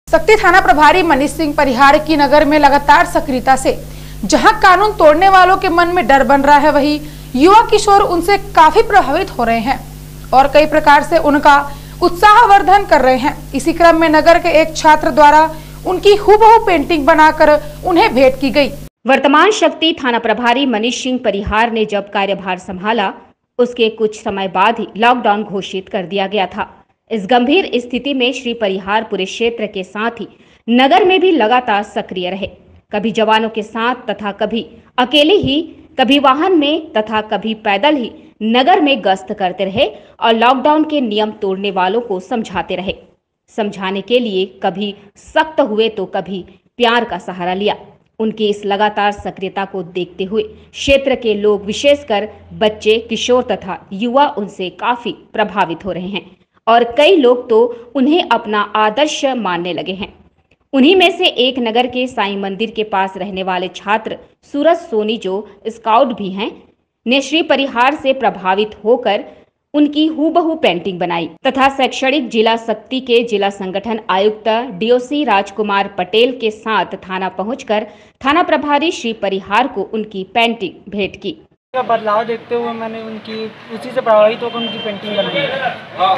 शक्ति थाना प्रभारी मनीष सिंह परिहार की नगर में लगातार सक्रियता से जहां कानून तोड़ने वालों के मन में डर बन रहा है, वहीं युवा किशोर उनसे काफी प्रभावित हो रहे हैं और कई प्रकार से उनका उत्साहवर्धन कर रहे हैं। इसी क्रम में नगर के एक छात्र द्वारा उनकी हूबहू पेंटिंग बनाकर उन्हें भेंट की गई। वर्तमान शक्ति थाना प्रभारी मनीष सिंह परिहार ने जब कार्यभार संभाला, उसके कुछ समय बाद ही लॉकडाउन घोषित कर दिया गया था। इस गंभीर स्थिति में श्री परिहार पूरे क्षेत्र के साथ ही नगर में भी लगातार सक्रिय रहे। कभी जवानों के साथ तथा कभी अकेले ही, कभी वाहन में तथा कभी पैदल ही नगर में गश्त करते रहे और लॉकडाउन के नियम तोड़ने वालों को समझाते रहे। समझाने के लिए कभी सख्त हुए तो कभी प्यार का सहारा लिया। उनकी इस लगातार सक्रियता को देखते हुए क्षेत्र के लोग, विशेषकर बच्चे, किशोर तथा युवा उनसे काफी प्रभावित हो रहे हैं और कई लोग तो उन्हें अपना आदर्श मानने लगे हैं। उन्हीं में से एक नगर के साईं मंदिर के पास रहने वाले छात्र सूरज सोनी, जो स्काउट भी हैं, ने श्री परिहार से प्रभावित होकर उनकी हूबहू पेंटिंग बनाई तथा शैक्षणिक जिला शक्ति के जिला संगठन आयुक्त डीओसी राजकुमार पटेल के साथ थाना पहुंचकर थाना प्रभारी श्री परिहार को उनकी पेंटिंग भेंट की। बदलाव देखते हुए मैंने उनकी उसी से प्रभावित होकर उनकी पेंटिंग बनाई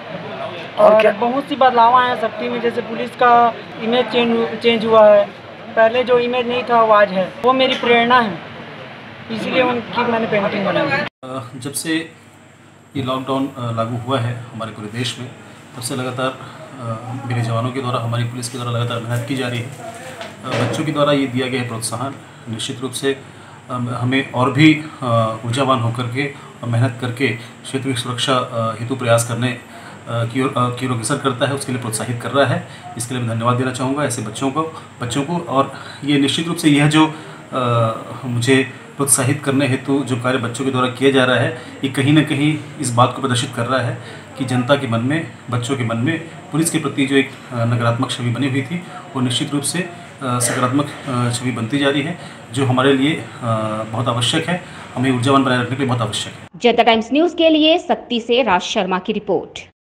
और बहुत सी बदलाव आए हैं शक्ति में। जैसे पुलिस का इमेज चेंज हुआ है, पहले जो इमेज नहीं था वो आज है। वो मेरी प्रेरणा है, इसीलिए उनकी मैंने पेंटिंग बनाई। जब से ये लॉकडाउन लागू हुआ है हमारे पूरे देश में, तब से लगातार मेरे जवानों के द्वारा, हमारी पुलिस के द्वारा लगातार मेहनत की जा रही है। बच्चों के द्वारा ये दिया गया है प्रोत्साहन। निश्चित रूप से हमें और भी ऊर्जावान होकर के और मेहनत करके क्षेत्र की सुरक्षा हेतु प्रयास करने की ओर अग्रसर करता है, उसके लिए प्रोत्साहित कर रहा है। इसके लिए मैं धन्यवाद देना चाहूँगा ऐसे बच्चों को। और ये निश्चित रूप से यह जो मुझे प्रोत्साहित करने हेतु जो कार्य बच्चों के द्वारा किया जा रहा है, ये कहीं ना कहीं इस बात को प्रदर्शित कर रहा है कि जनता के मन में, बच्चों के मन में पुलिस के प्रति जो एक नकारात्मक छवि बनी हुई थी, वो निश्चित रूप से सकारात्मक छवि बनती जा रही है, जो हमारे लिए बहुत आवश्यक है। हमें ऊर्जावान बनाए रखने के लिए बहुत आवश्यक है। जनता टाइम्स न्यूज के लिए शक्ति से राज शर्मा की रिपोर्ट।